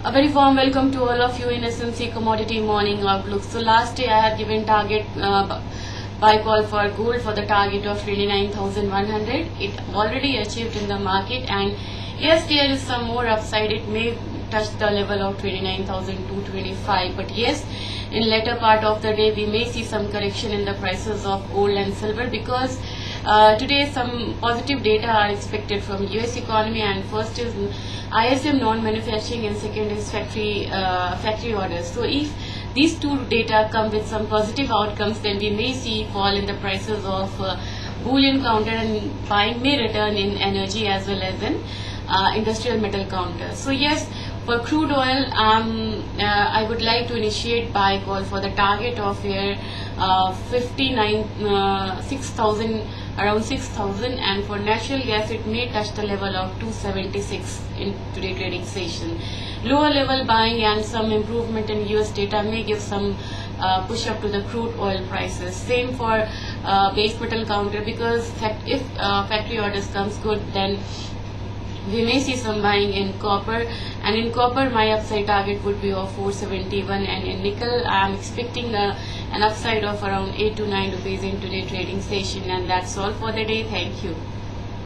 A very warm welcome to all of you in SMC Commodity Morning Outlook. So last day I had given target buy call for gold for the target of 29,100. It already achieved in the market, and yes, there is some more upside. It may touch the level of 29,225, but yes, in later part of the day we may see some correction in the prices of gold and silver, because today some positive data are expected from US economy, and first is ISM non-manufacturing and second is factory orders. So if these two data come with some positive outcomes, then we may see fall in the prices of bullion counter, and buying may return in energy as well as in industrial metal counters. So yes, for crude oil, I would like to initiate buy call for the target of here 6,000, around 6,000, and for natural gas it may touch the level of 276 in today trading session. Lower level buying and some improvement in US data may give some push up to the crude oil prices. Same for base metal counter, because if factory orders comes good, then we may see some buying in copper, and in copper my upside target would be of 471, and in nickel I am expecting an upside of around 8 to 9 rupees in today trading session. And that's all for the day. Thank you.